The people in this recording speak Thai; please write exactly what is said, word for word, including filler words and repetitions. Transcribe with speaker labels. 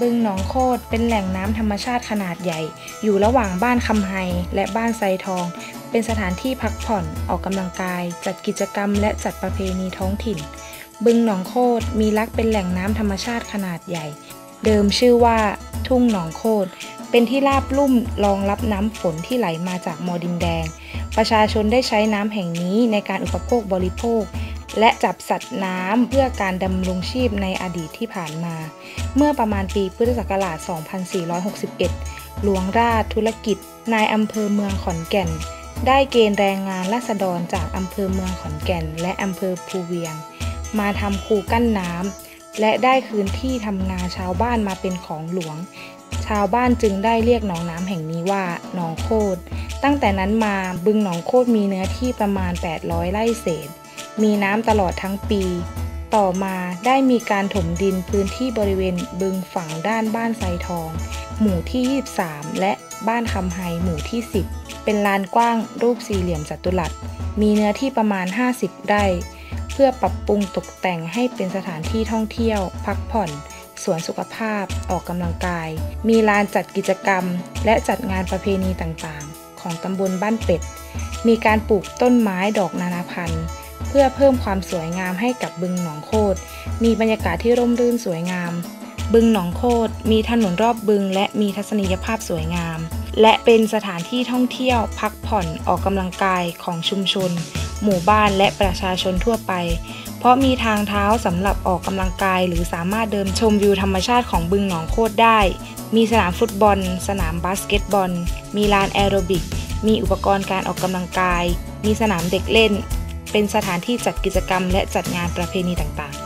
Speaker 1: บึงหนองโคตเป็นแหล่งน้ำธรรมชาติขนาดใหญ่อยู่ระหว่างบ้านคำไฮและบ้านไซทองเป็นสถานที่พักผ่อนออกกำลังกายจัดกิจกรรมและจัดประเพณีท้องถิ่นบึงหนองโคตมีลักษณ์เป็นแหล่งน้ำธรรมชาติขนาดใหญ่เดิมชื่อว่าทุ่งหนองโคตเป็นที่ราบลุ่มรองรับน้ำฝนที่ไหลมาจากมอดินแดงประชาชนได้ใช้น้ำแห่งนี้ในการอุปโภคบริโภคและจับสัตว์น้ำเพื่อการดำรงชีพในอดีตที่ผ่านมาเมื่อประมาณปีพุทธศักราช สองพันสี่ร้อยหกสิบเอ็ด หลวงราชธุรกิจนายอำเภอเมืองขอนแก่นได้เกณฑ์แรงงานราษฎรจากอำเภอเมืองขอนแก่นและอำเภอภูเวียงมาทำคูกั้นน้ำและได้คืนที่ทำนาชาวบ้านมาเป็นของหลวงชาวบ้านจึงได้เรียกหนองน้ำแห่งนี้ว่าหนองโคตตั้งแต่นั้นมาบึงหนองโคตมีเนื้อที่ประมาณแปดร้อยไร่เศษมีน้ำตลอดทั้งปีต่อมาได้มีการถมดินพื้นที่บริเวณบึงฝั่งด้านบ้านไซทองหมู่ที่ยี่สิบสามและบ้านคำไฮหมู่ที่สิบเป็นลานกว้างรูปสี่เหลี่ยมจัตุรัสมีเนื้อที่ประมาณห้าสิบไร่เพื่อปรับปรุงตกแต่งให้เป็นสถานที่ท่องเที่ยวพักผ่อนสวนสุขภาพออกกำลังกายมีลานจัดกิจกรรมและจัดงานประเพณีต่างๆของตำบลบ้านเป็ดมีการปลูกต้นไม้ดอกนานาพันธุ์เพื่อเพิ่มความสวยงามให้กับบึงหนองโคตมีบรรยากาศที่ร่มรื่นสวยงามบึงหนองโคตมีถนนรอบบึงและมีทัศนียภาพสวยงามและเป็นสถานที่ท่องเที่ยวพักผ่อนออกกำลังกายของชุมชนหมู่บ้านและประชาชนทั่วไปเพราะมีทางเท้าสำหรับออกกำลังกายหรือสามารถเดินชมวิวธรรมชาติของบึงหนองโคตได้มีสนามฟุตบอลสนามบาสเกตบอลมีลานแอโรบิกมีอุปกรณ์การออกกำลังกายมีสนามเด็กเล่นเป็นสถานที่จัดกิจกรรมและจัดงานประเพณีต่างๆ